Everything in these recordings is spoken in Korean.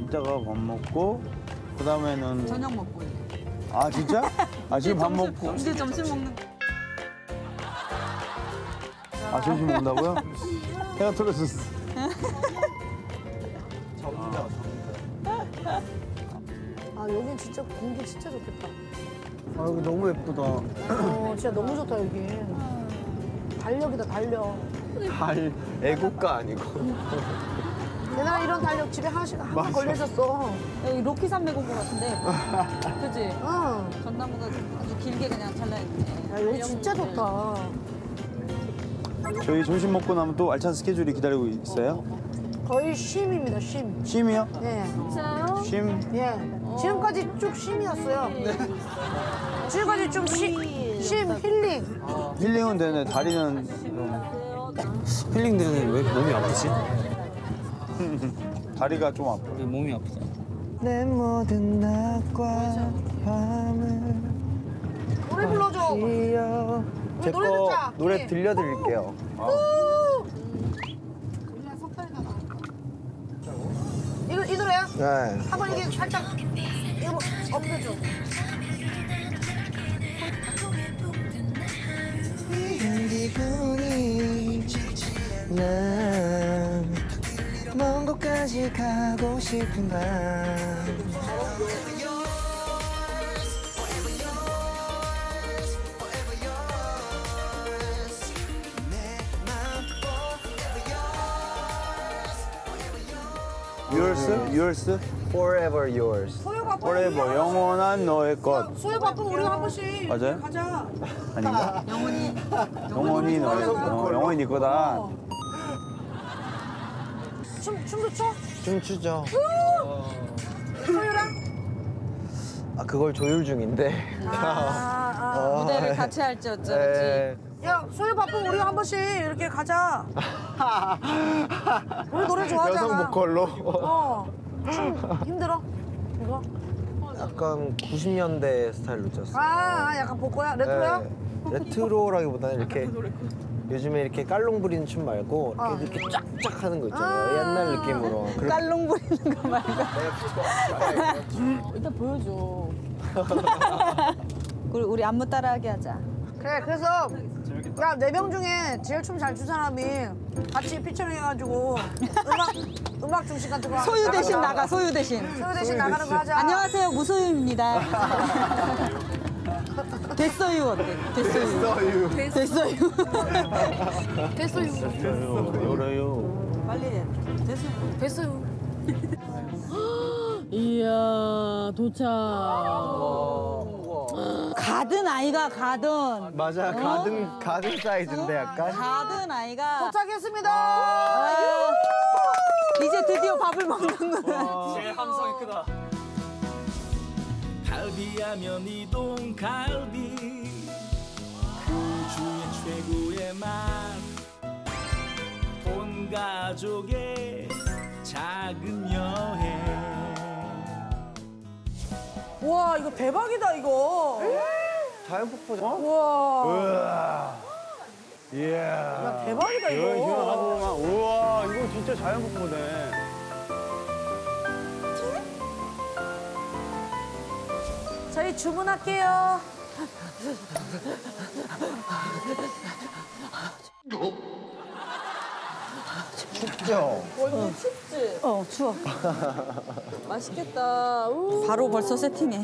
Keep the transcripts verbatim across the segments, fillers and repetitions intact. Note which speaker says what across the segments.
Speaker 1: 이따가 밥 먹고 그 다음에는
Speaker 2: 저녁 먹고.
Speaker 1: 아 진짜? 아 지금 밥
Speaker 2: 점심,
Speaker 1: 먹고
Speaker 2: 이제 점심 먹는.
Speaker 1: 아 점심 먹는다고요? 해가 떨어졌어.
Speaker 3: 아 여긴 진짜 공기 진짜 좋겠다.
Speaker 4: 아 여기 너무 예쁘다.
Speaker 3: 어 진짜 너무 좋다 여기. 달력이다 달력.
Speaker 4: 달 애국가 아니고.
Speaker 3: 내가 이런 달력 집에 하나씩 하나 걸려 있었어.
Speaker 2: 여기 로키 산맥 온 것 같은데. 그치?
Speaker 3: 응.
Speaker 2: 전나무가 아주 길게 그냥 잘라있네.
Speaker 3: 야 여기 진짜 좋다.
Speaker 1: 저희 점심 먹고 나면 또 알찬 스케줄이 기다리고 있어요?
Speaker 3: 거의 쉼입니다 쉼.
Speaker 1: 쉼이요?
Speaker 3: 예.
Speaker 2: 진짜요?
Speaker 1: 쉼?
Speaker 3: 예. 지금까지 쭉 쉼이었어요. 지금까지 좀 쉬, 쉼 힐링.
Speaker 1: 힐링은 되네. 다리는 좀
Speaker 5: 힐링되는 왜 몸이 아프지?
Speaker 1: 다리가 좀 아파.
Speaker 5: 왜 몸이 아프다.
Speaker 4: 내 모든 낮과 밤을
Speaker 3: 노래 불러줘.
Speaker 4: 이어
Speaker 3: 우리 노래 듣자.
Speaker 4: 노래
Speaker 3: 우리.
Speaker 4: 들려드릴게요.
Speaker 3: 우리가 석탄이다 나. 이거 이 노래야?
Speaker 4: 네.
Speaker 3: 한번 이게 살짝 이거 엎혀줘.
Speaker 4: 기분이 난먼 곳까지 가고 싶은 밤.
Speaker 1: Yours? Yours?
Speaker 4: Forever yours.
Speaker 3: 소유 바쁜
Speaker 1: Forever 영원한 너의 것.
Speaker 3: 소유 바쁜 우리 한 번씩
Speaker 1: 맞아요?
Speaker 3: 가자.
Speaker 1: 아닌가?
Speaker 2: 영원히.
Speaker 1: 영원히 너의 것. 어, 영원히 네 거다.
Speaker 3: 어. 춤 춤도 춰?
Speaker 4: 춤추죠.
Speaker 3: 소유랑?
Speaker 4: 아 그걸 조율 중인데.
Speaker 3: 아, 아.
Speaker 2: 무대를 같이 할지 어쩌지.
Speaker 4: 네.
Speaker 3: 야 소유 바쁜 우리 한 번씩 이렇게 가자. 우리 노래 좋아하잖아.
Speaker 4: 여성 보컬로.
Speaker 3: 어. 춤 힘들어? 이거?
Speaker 4: 약간 구십 년대 스타일로 쪘어요.
Speaker 3: 아, 아 약간 복고야? 레트로야?
Speaker 4: 네. 레트로라기보다는 이렇게 요즘에 이렇게 깔롱 부리는 춤 말고 이렇게,
Speaker 3: 어.
Speaker 4: 이렇게 쫙쫙 하는 거 있잖아요.
Speaker 3: 아.
Speaker 4: 옛날 느낌으로. 그렇게-
Speaker 2: 깔롱 부리는 거 말고. 일단 보여줘. 우리, 우리 안무 따라하게 하자.
Speaker 3: 그래 그래서 야 네 명 중에 제일 춤 잘 춘 사람이 같이 피처링 해가지고 음악 음악 중심 같은 거
Speaker 2: 소유 대신
Speaker 3: 나가자.
Speaker 2: 나가, 소유 대신.
Speaker 3: 소유 대신 나가는 거 하자.
Speaker 2: 안녕하세요, 무소유입니다. 됐어요 어때? 됐어요. 됐어요.
Speaker 3: 됐어요.
Speaker 1: 열어요.
Speaker 2: 빨리 해. 됐어요.
Speaker 3: 됐어요.
Speaker 2: 이야, 도착. 가든 아이가 가든.
Speaker 4: 맞아. 가든 가든 사이즈인데 약간.
Speaker 2: 가든 아이가.
Speaker 3: 도착했습니다.
Speaker 2: 아, 이제 드디어 밥을 먹는구나.
Speaker 5: 제일 함성이 크다.
Speaker 6: 갈비하면 이동 갈비 그 주의 최고의 맛 온 가족의 작은 여행.
Speaker 3: 와 이거 대박이다 이거.
Speaker 4: 자연 폭포죠.
Speaker 3: 와.
Speaker 1: 이야.
Speaker 3: 야 대박이다
Speaker 1: 이거
Speaker 3: 이거.
Speaker 1: 하고만. 우와 이거 진짜 자연 폭포네.
Speaker 3: 저희 주문할게요.
Speaker 4: 춥죠?
Speaker 2: 어, 춥지? 어, 추워. 맛있겠다. 우. 바로 벌써 세팅해.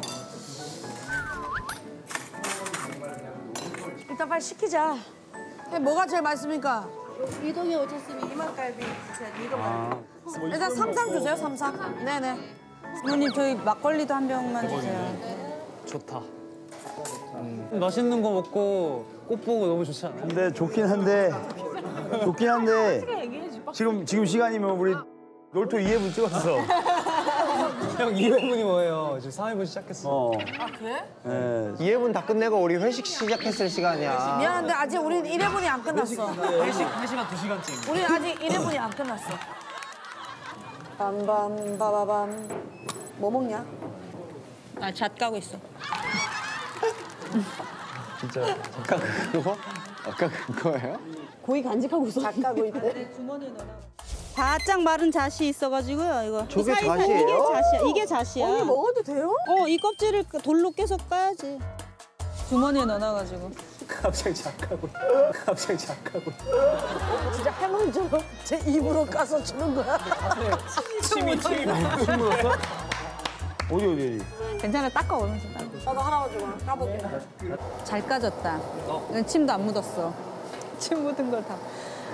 Speaker 3: 일단 빨리 시키자. 뭐가 제일 맛있습니까?
Speaker 2: 이동에 오셨으면 이만갈비 주세요. 이거
Speaker 1: 아.
Speaker 3: 일단 삼삼 주세요, 삼삼. 네네.
Speaker 2: 부모님 저희 막걸리도 한 병만 주세요.
Speaker 5: 좋다. 음. 맛있는 거 먹고 꽃 보고 너무 좋지 않아요?
Speaker 1: 근데 좋긴 한데 좋긴 한데 지금 지금 시간이면 우리 롤토 이 회분 찍었어.
Speaker 5: 형 이 회분이 뭐예요? 지금 삼 회분 시작했어.
Speaker 1: 어.
Speaker 3: 아 그래?
Speaker 1: 네.
Speaker 4: 이 회분 다 끝내고 우리 회식 시작했을 시간이야.
Speaker 3: 미안한데 아직 우린 일 회분이 안 끝났어.
Speaker 5: 회식 한 시간 두 시간쯤.
Speaker 3: 우린 아직 일 회분이 안 끝났어. 빰빰 바바밤. 뭐 먹냐?
Speaker 2: 아, 잣 까고 있어.
Speaker 4: 진짜 아까 그거? 아까 그거예요?
Speaker 3: 고기 간직하고 있어. 작 가고 있대.
Speaker 2: 주머니에 넣어놔. 바짝 마른 잣이 있어가지고요. 이거.
Speaker 4: 저게
Speaker 2: 이 사이사이
Speaker 4: 잣이에요?
Speaker 2: 이게 잣이야. 이게 잣이야.
Speaker 3: 언니 먹어도 돼요?
Speaker 2: 어, 이 껍질을 돌로 계속 까야지. 주머니에 넣어놔가지고.
Speaker 5: 갑자기 작가고. 갑자기 작가고.
Speaker 3: 진짜 할머니처럼 제 입으로 까서 주는 거야.
Speaker 5: 침이 침이 막.
Speaker 1: 침 묻었어? 어디 어디 어디?
Speaker 2: 괜찮아, 닦아 오는 좀 닦아.
Speaker 3: 나도 하나 가지고 까볼게.
Speaker 2: 잘 까졌다. 이건 침도 안 묻었어. 침 묻은 걸 다.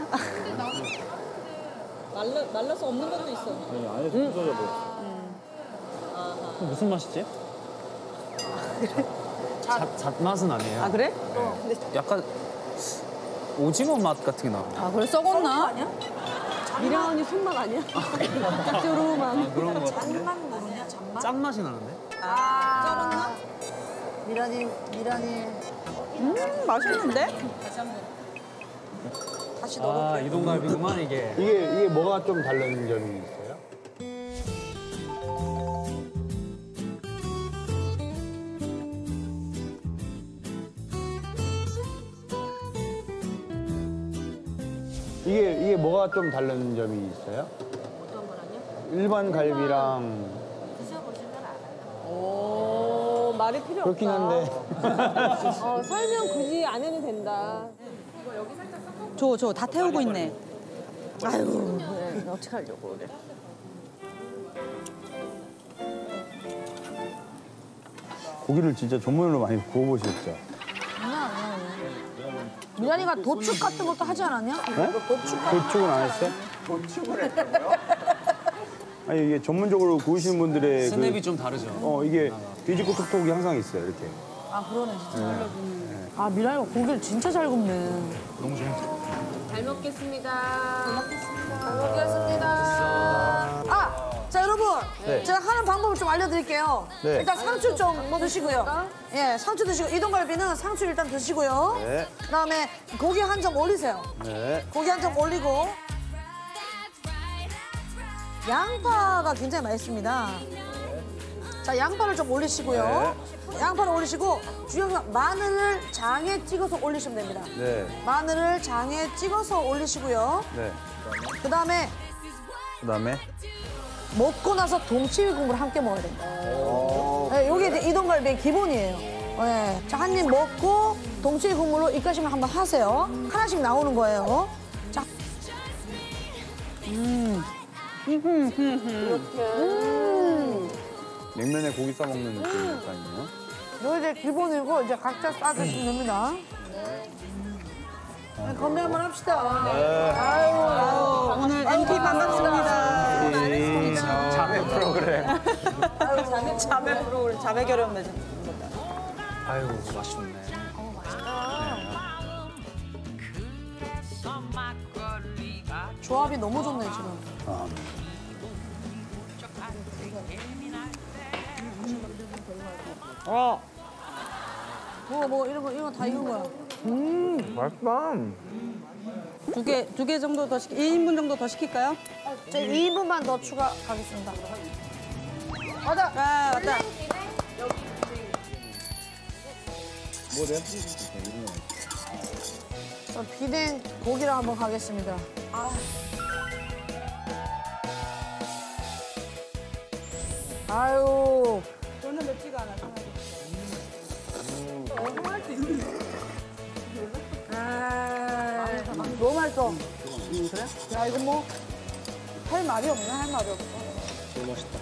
Speaker 2: 말라, 말라서 없는 것도 있어.
Speaker 1: 아니 안에서 부서져 버렸어.
Speaker 5: 무슨 맛이지? 잣, 잣 맛은 아니에요.
Speaker 2: 아, 그래?
Speaker 5: 약간 오징어 맛 같은 게 나.
Speaker 2: 아, 그래? 썩었나?
Speaker 3: 아니야? 미랑 언니 손맛 아니야? 짭조름한.
Speaker 5: 그런 거 같은데.
Speaker 3: 잔만 모르냐? 잔만?
Speaker 5: 짠 맛이 나는데?
Speaker 3: 쩔었나? 미란이, 미란이.
Speaker 2: 음, 맛있는데?
Speaker 3: 다시 넣어.
Speaker 5: 아, 이동갈비구만 이게.
Speaker 1: 이게 이게 뭐가 좀 다른 점이 있어요? 이게 이게 뭐가 좀 다른 점이 있어요? 어떤 거랑요? 일반 갈비랑
Speaker 3: 오, 말이 필요
Speaker 1: 그렇긴 한데
Speaker 3: 어, 설명 굳이 안 해도 된다.
Speaker 2: 줘, 줘. 다 태우고 있네.
Speaker 3: 아유, 그래. 어떻게 하려고 그래.
Speaker 1: 고기를 진짜 전문으로 많이 구워보셨죠?
Speaker 3: 미란이가 도축 같은 것도 하지 않았냐?
Speaker 1: 네? 도축은 안 했어요? 도축을 했다고요? 아니 이게 전문적으로 구우시는 분들의
Speaker 5: 스냅이
Speaker 1: 그,
Speaker 5: 좀 다르죠.
Speaker 1: 어 이게 뒤집고 톡톡이 항상 있어요 이렇게.
Speaker 3: 아, 그러네, 진짜. 아, 미란이가 고기를 진짜 잘 굽네.
Speaker 5: 너무 좋아.
Speaker 3: 잘 먹겠습니다. 잘 먹겠습니다. 잘 먹겠습니다. 아, 자 여러분,
Speaker 1: 네.
Speaker 3: 제가 하는 방법을 좀 알려드릴게요.
Speaker 1: 네.
Speaker 3: 일단 상추 좀 드시고요. 예, 상추 드시고 이동갈비는 상추 일단 드시고요.
Speaker 1: 네.
Speaker 3: 그다음에 고기 한 점 올리세요.
Speaker 1: 네.
Speaker 3: 고기 한 점 올리고 양파가 굉장히 맛있습니다. 자, 양파를 좀 올리시고요. 양파를 올리시고 주영상 마늘을 장에 찍어서 올리시면 됩니다.
Speaker 1: 네.
Speaker 3: 마늘을 장에 찍어서 올리시고요.
Speaker 1: 네.
Speaker 3: 그다음에
Speaker 1: 그다음에
Speaker 3: 먹고 나서 동치미 국물을 함께 먹어야 됩니다. 네, 이게 이제 이동갈비의 기본이에요. 네. 자, 한 입 먹고 동치미 국물로 입가심을 한번 하세요. 하나씩 나오는 거예요. 자. 음. 음.
Speaker 1: 냉면에 고기 싸 먹는 느낌 약간이네요.
Speaker 3: 이거 이제 기본이고 이제 각자 싸드시면 됩니다. 네, 건배 한번 합시다. 아유,
Speaker 2: 오늘 엠피 반갑습니다.
Speaker 1: 자매 프로그램.
Speaker 2: 자매, 자매 프로그램, 자매 결혼 매장.
Speaker 5: 아유, 맛있네.
Speaker 3: 조합이 너무 좋네 지금.
Speaker 1: 아.
Speaker 3: 어. 뭐, 뭐 이런 거 이런 거 다 익은 거야.
Speaker 4: 맛있다.
Speaker 2: 두 개, 두 개 정도 더 시키, 일 인분 정도 더 시킬까요?
Speaker 3: 저 이 인분만 더 추가하겠습니다. 맞아.
Speaker 2: 아, 맞다.
Speaker 1: 뭐래?
Speaker 3: 저 비냉 고기를 한번 가겠습니다. 아유.
Speaker 2: 저는 맵지가 않아, 생각이.
Speaker 3: 아, 너무 맛있어. 그래? 야, 이거 뭐, 할 말이 없네, 할 말이 없어.
Speaker 5: 너무 맛있다.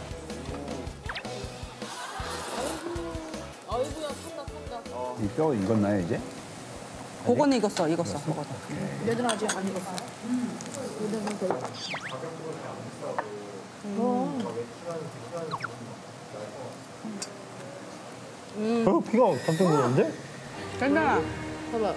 Speaker 1: 이 뼈 익었나요 이제?
Speaker 2: 그거는 익었어, 익었어, 그거.
Speaker 3: 얘들은 아직 안 익었어. 얘들은 더.
Speaker 4: 어, 피가 깜짝 놀랐는데?
Speaker 2: 괜찮아.
Speaker 3: 봐봐.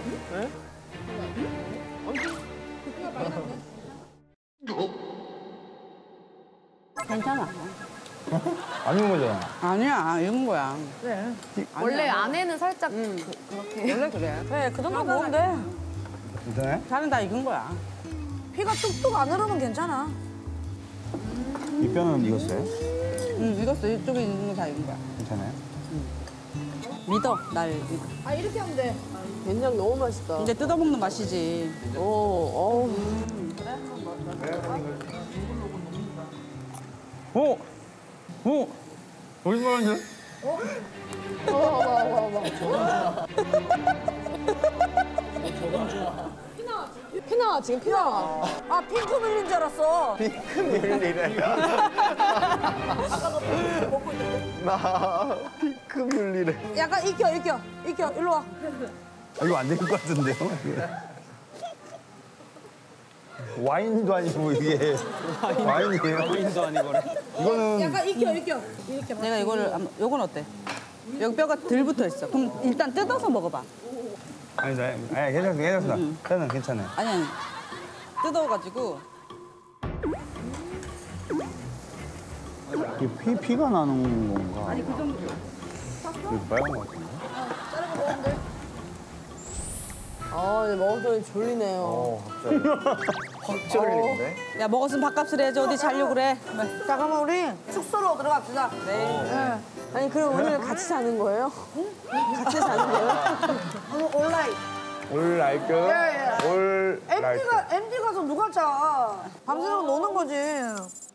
Speaker 2: 괜찮아.
Speaker 1: 안 익은 거잖아.
Speaker 2: 아니야, 익은 거야.
Speaker 3: 그래.
Speaker 7: 원래 안에는 살짝
Speaker 2: 음.
Speaker 7: 그, 그렇게
Speaker 2: 원래 그래.
Speaker 3: 그래, 그 정도 먹으면 돼.
Speaker 1: 괜찮아요?
Speaker 2: 살은 다 익은 거야.
Speaker 3: 피가 뚝뚝 안 흐르면 괜찮아.
Speaker 1: 이 뼈는 익었어요?
Speaker 2: 응, 익었어. 이쪽에 있는 거 다 익은 거야.
Speaker 1: 괜찮아요?
Speaker 2: 믿어, 날 믿어.
Speaker 3: 아, 이렇게 하면 돼.
Speaker 7: 된장 너무 맛있다.
Speaker 2: 이제 뜯어먹는 맛이지.
Speaker 7: 오, 어우.
Speaker 1: 오! 오! 얼마나 하냐?
Speaker 3: 피나 지금 피나. 아 핑크 밀린 줄 알았어.
Speaker 4: 핑크 뮬리래. 나 핑크 뮬리래.
Speaker 3: 약간 익혀 익혀 익혀 일로 와.
Speaker 1: 아, 이거 안 될 것 같은데요? 와인도 아니고 이게 와인이에요.
Speaker 5: 와인도 아니고래.
Speaker 1: 이거는
Speaker 3: 약간 익혀 익혀 익혀.
Speaker 2: 내가 이거를 한번- 요건 어때? 여기 뼈가 덜 붙어 있어. 그럼 일단 뜯어서 먹어봐.
Speaker 1: 아니, 아니, 아니 괜찮아, 괜찮아. 저는 괜찮아요.
Speaker 2: 아니 아니. 뜯어가지고
Speaker 1: 이게 피, 피가 나는 건가? 아니, 그 정도. 이거 빨간 것 같은데?
Speaker 7: 아, 근데 먹었더니 졸리네요.
Speaker 4: 어, 갑자기. 확 졸리는데?
Speaker 2: 야 먹었으면 밥값을 해야지 어디 자려고 그래.
Speaker 3: 자 그러면 우리 숙소로 들어갑시다.
Speaker 2: 네.
Speaker 7: 아니, 그럼 오늘 같이 자는 거예요? 같이 자는 거예요?
Speaker 3: 오늘 온라인.
Speaker 4: 올 라이크? 올 라이크.
Speaker 3: 엠디가 엠디 가서 누가 자? 밤새도록 노는 거지.